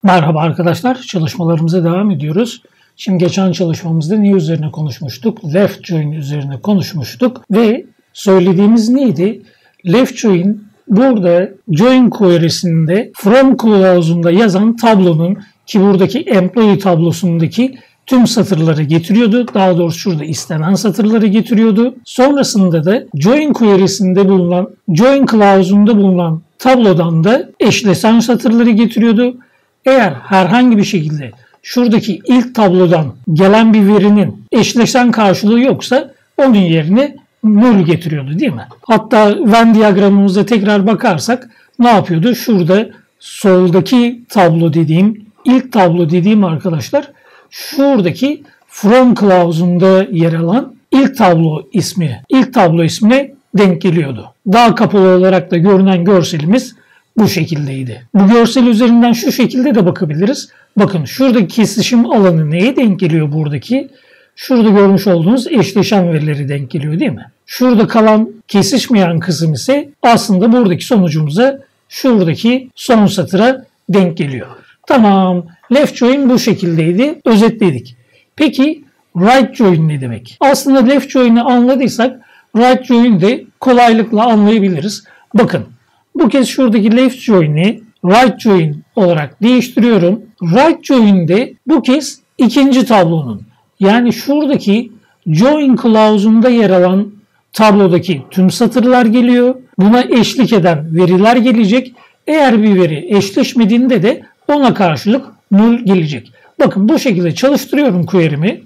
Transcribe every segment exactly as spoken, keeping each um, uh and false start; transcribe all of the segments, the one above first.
Merhaba arkadaşlar, çalışmalarımıza devam ediyoruz. Şimdi geçen çalışmamızda ne üzerine konuşmuştuk? Left join üzerine konuşmuştuk ve söylediğimiz neydi? Left join burada join query'sinde from clause'unda yazan tablonun ki buradaki employee tablosundaki tüm satırları getiriyordu. Daha doğrusu şurada istenen satırları getiriyordu. Sonrasında da join query'sinde bulunan, join clause'unda bulunan tablodan da eşleşen satırları getiriyordu. Eğer herhangi bir şekilde şuradaki ilk tablodan gelen bir verinin eşleşen karşılığı yoksa onun yerine null getiriyordu değil mi? Hatta Venn diyagramımıza tekrar bakarsak ne yapıyordu? Şurada soldaki tablo dediğim, ilk tablo dediğim arkadaşlar şuradaki from clause'unda yer alan ilk tablo ismi, ilk tablo ismine denk geliyordu. Daha kapalı olarak da görünen görselimiz bu şekildeydi. Bu görsel üzerinden şu şekilde de bakabiliriz. Bakın şuradaki kesişim alanı neye denk geliyor buradaki? Şurada görmüş olduğunuz eşleşen verileri denk geliyor değil mi? Şurada kalan kesişmeyen kısım ise aslında buradaki sonucumuza şuradaki son satıra denk geliyor. Tamam. Left join bu şekildeydi. Özetledik. Peki right join ne demek? Aslında left join'i anladıysak right join'i de kolaylıkla anlayabiliriz. Bakın. Bu kez şuradaki left join'i right join olarak değiştiriyorum. Right join'de bu kez ikinci tablonun yani şuradaki join clause'unda yer alan tablodaki tüm satırlar geliyor. Buna eşlik eden veriler gelecek. Eğer bir veri eşleşmediğinde de ona karşılık null gelecek. Bakın bu şekilde çalıştırıyorum query'mi.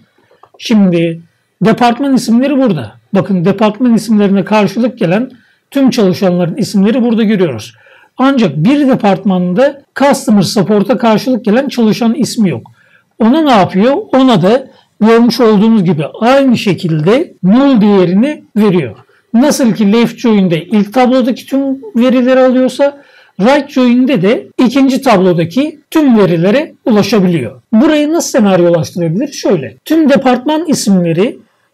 Şimdi departman isimleri burada. Bakın departman isimlerine karşılık gelen tüm çalışanların isimleri burada görüyoruz. Ancak bir departmanda customer support'a karşılık gelen çalışan ismi yok. Ona ne yapıyor? Ona da görmüş olduğunuz gibi aynı şekilde null değerini veriyor. Nasıl ki left join'de ilk tablodaki tüm verileri alıyorsa right join'de de ikinci tablodaki tüm verilere ulaşabiliyor. Burayı nasıl senaryolaştırabilir? Şöyle. Tüm departman isimleri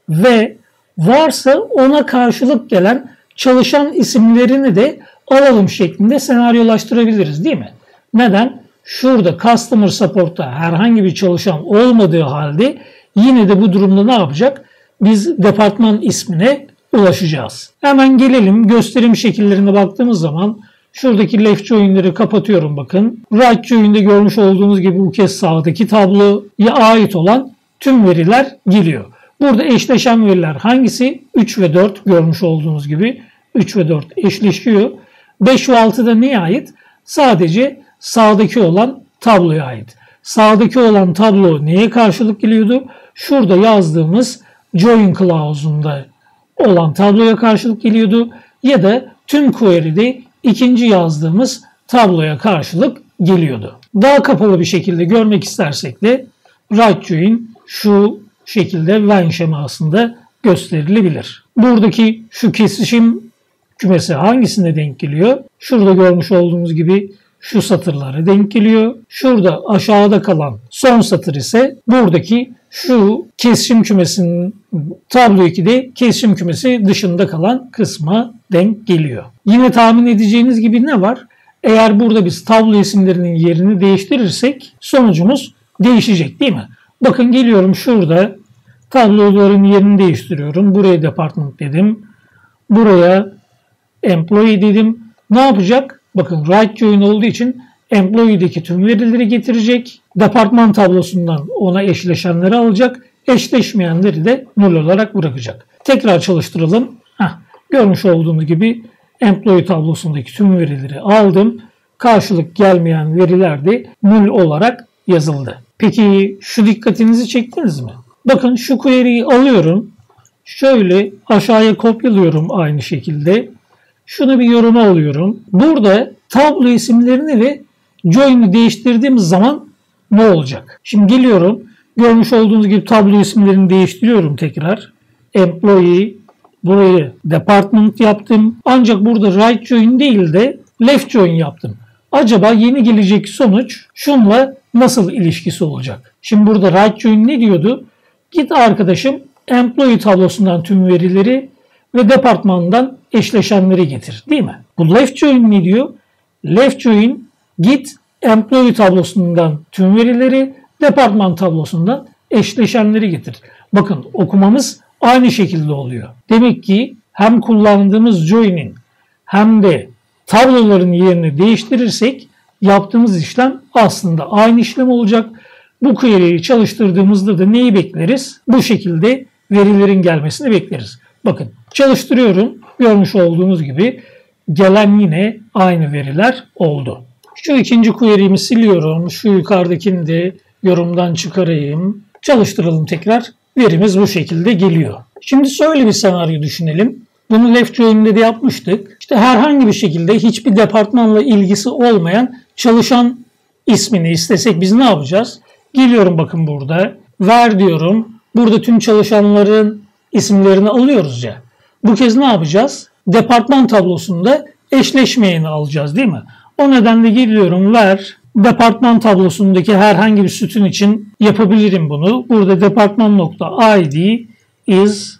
ve varsa ona karşılık gelen çalışan isimlerini de alalım şeklinde senaryolaştırabiliriz değil mi? Neden? Şurada Customer Support'ta herhangi bir çalışan olmadığı halde yine de bu durumda ne yapacak? Biz departman ismine ulaşacağız. Hemen gelelim gösterim şekillerine baktığımız zaman şuradaki left join'leri kapatıyorum bakın. Right join'de görmüş olduğunuz gibi bu kez sağdaki tabloya ait olan tüm veriler geliyor. Burada eşleşen veriler hangisi? üç ve dört görmüş olduğunuz gibi üç ve dört eşleşiyor. beş ve altı da neye ait? Sadece sağdaki olan tabloya ait. Sağdaki olan tablo neye karşılık geliyordu? Şurada yazdığımız join clause'unda olan tabloya karşılık geliyordu. Ya da tüm query'de ikinci yazdığımız tabloya karşılık geliyordu. Daha kapalı bir şekilde görmek istersek de right join şu şekilde Venn şemasında gösterilebilir. Buradaki şu kesişim kümesi hangisine denk geliyor? Şurada görmüş olduğunuz gibi şu satırlara denk geliyor. Şurada aşağıda kalan son satır ise buradaki şu kesişim kümesinin tablo ikide kesişim kümesi dışında kalan kısma denk geliyor. Yine tahmin edeceğiniz gibi ne var? Eğer burada biz tablo isimlerinin yerini değiştirirsek sonucumuz değişecek değil mi? Bakın geliyorum şurada tabloların yerini değiştiriyorum. Buraya department dedim. Buraya employee dedim. Ne yapacak? Bakın right join olduğu için employee'deki tüm verileri getirecek. Departman tablosundan ona eşleşenleri alacak. Eşleşmeyenleri de null olarak bırakacak. Tekrar çalıştıralım. Heh, görmüş olduğunuz gibi employee tablosundaki tüm verileri aldım. Karşılık gelmeyen veriler de null olarak yazıldı. Peki şu dikkatinizi çektiniz mi? Bakın şu query'yi alıyorum. Şöyle aşağıya kopyalıyorum aynı şekilde. Şunu bir yoruma alıyorum. Burada tablo isimlerini ve join'i değiştirdiğimiz zaman ne olacak? Şimdi geliyorum. Görmüş olduğunuz gibi tablo isimlerini değiştiriyorum tekrar. Employee, burayı department yaptım. Ancak burada right join değil de left join yaptım. Acaba yeni gelecek sonuç şunla nasıl ilişkisi olacak? Şimdi burada right join ne diyordu? Git arkadaşım employee tablosundan tüm verileri ve departmandan eşleşenleri getir değil mi? Bu left join ne diyor? Left join git employee tablosundan tüm verileri, departman tablosundan eşleşenleri getir. Bakın okumamız aynı şekilde oluyor. Demek ki hem kullandığımız join'in hem de tabloların yerini değiştirirsek yaptığımız işlem aslında aynı işlem olacak. Bu query'yi çalıştırdığımızda da neyi bekleriz? Bu şekilde verilerin gelmesini bekleriz. Bakın çalıştırıyorum. Görmüş olduğunuz gibi gelen yine aynı veriler oldu. Şu ikinci query'mi siliyorum. Şu yukarıdakini de yorumdan çıkarayım. Çalıştıralım tekrar. Verimiz bu şekilde geliyor. Şimdi şöyle bir senaryo düşünelim. Bunu left join'de de yapmıştık. İşte herhangi bir şekilde hiçbir departmanla ilgisi olmayan çalışan ismini istesek biz ne yapacağız? Geliyorum bakın burada. Ver diyorum. Burada tüm çalışanların isimlerini alıyoruz ya. Bu kez ne yapacağız? Departman tablosunda eşleşmeyeni alacağız değil mi? O nedenle geliyorum ver. Departman tablosundaki herhangi bir sütun için yapabilirim bunu. Burada departman nokta id is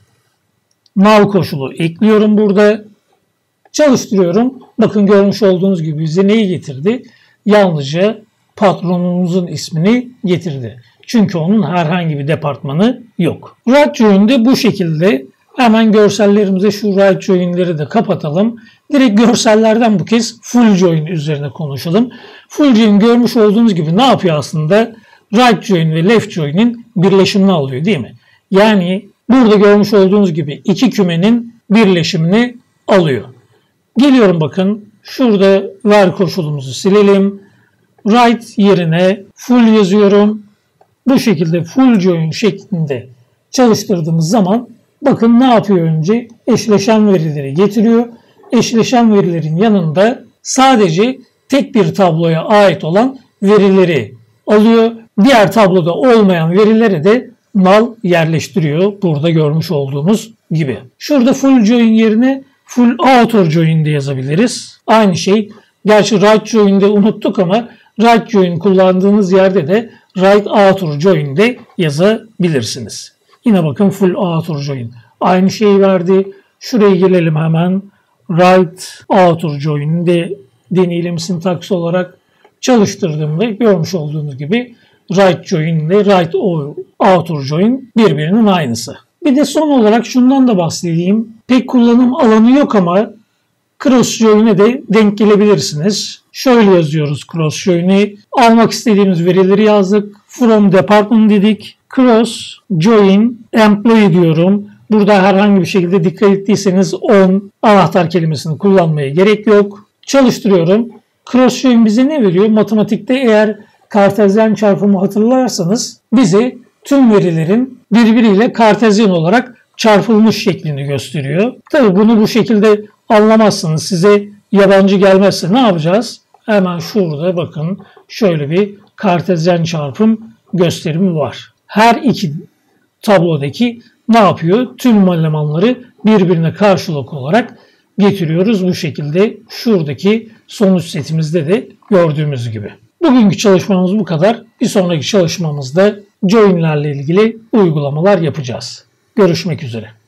null koşulu ekliyorum burada. Çalıştırıyorum. Bakın görmüş olduğunuz gibi bize neyi getirdi? Yalnızca patronumuzun ismini getirdi. Çünkü onun herhangi bir departmanı yok. Right join'de bu şekilde. Hemen görsellerimize şu right join'leri de kapatalım. Direkt görsellerden bu kez full join üzerine konuşalım. Full join görmüş olduğunuz gibi ne yapıyor aslında? Right join ve left join'in birleşimini alıyor değil mi? Yani burada görmüş olduğunuz gibi iki kümenin birleşimini alıyor. Geliyorum bakın. Şurada ver koşulumuzu silelim. Right yerine full yazıyorum. Bu şekilde full join şeklinde çalıştırdığımız zaman bakın ne yapıyor önce? Eşleşen verileri getiriyor. Eşleşen verilerin yanında sadece tek bir tabloya ait olan verileri alıyor. Diğer tabloda olmayan verileri de null yerleştiriyor. Burada görmüş olduğumuz gibi. Şurada full join yerine full outer join de yazabiliriz. Aynı şey. Gerçi right join'de unuttuk ama right join kullandığınız yerde de right outer join de yazabilirsiniz. Yine bakın full outer join. Aynı şeyi verdi. Şuraya gelelim hemen. Right outer join'i de deneyelim sintaks olarak. Çalıştırdığımda görmüş olduğunuz gibi right join ile right outer join birbirinin aynısı. Bir de son olarak şundan da bahsedeyim. Pek kullanım alanı yok ama cross join'e de denk gelebilirsiniz. Şöyle yazıyoruz cross join'i. Almak istediğimiz verileri yazdık. From department dedik. Cross join employee diyorum. Burada herhangi bir şekilde dikkat ettiyseniz on anahtar kelimesini kullanmaya gerek yok. Çalıştırıyorum. Cross join bize ne veriyor? Matematikte eğer kartezyen çarpımı hatırlarsanız bize tüm verilerin birbiriyle kartezyen olarak çarpılmış şeklini gösteriyor. Tabii bunu bu şekilde anlamazsınız. Size yabancı gelmezse ne yapacağız? Hemen şurada bakın şöyle bir kartezyen çarpım gösterimi var. Her iki tablodaki ne yapıyor? Tüm elemanları birbirine karşılık olarak getiriyoruz. Bu şekilde şuradaki sonuç setimizde de gördüğümüz gibi. Bugünkü çalışmamız bu kadar. Bir sonraki çalışmamızda join'lerle ilgili uygulamalar yapacağız. Görüşmek üzere.